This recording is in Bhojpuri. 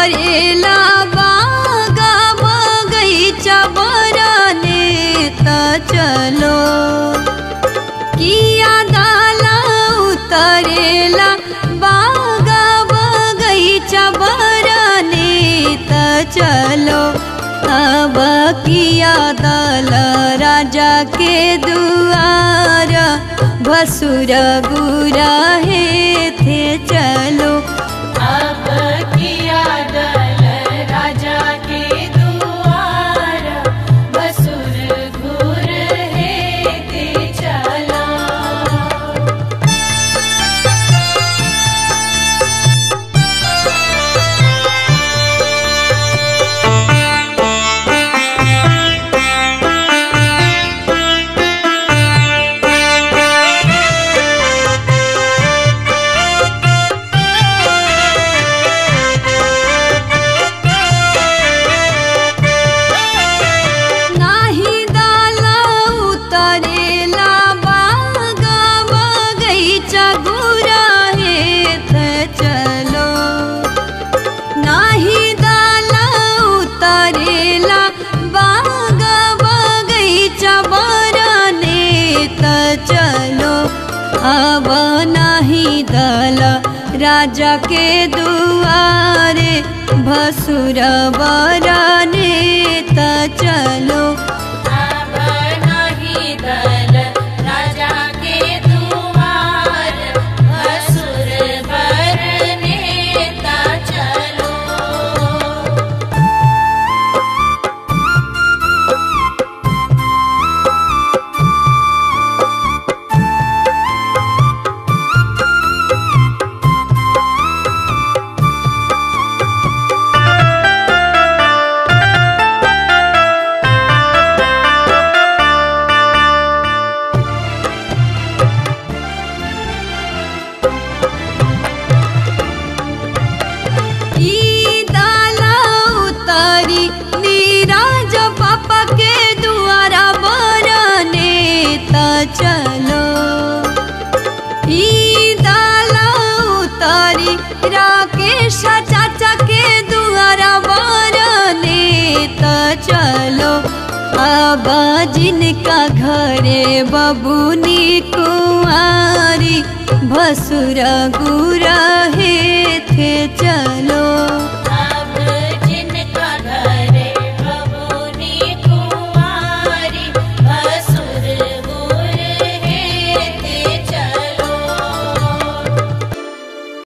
उतरेला बागा बगैचा बरने त चलो किया दाला उतरेला बागा बगैचा बरने त चलो अब किया दाल राजा के दुआर भसुर गुरा हे थे चलो अब किया दल राजा के दुआर भसुर गुर हे ते चला। चलो अब नहीं दल राजा के दुआरे भसुर बरने त चलो अब नहीं दल राजा के दुआर भसुर बरने त चलो। चलो ई दाला उतारी राकेश चाचा के दुआरा बरने त चलो अब जिनका घरे बबुनी कुंवारी भसुर गुरा हे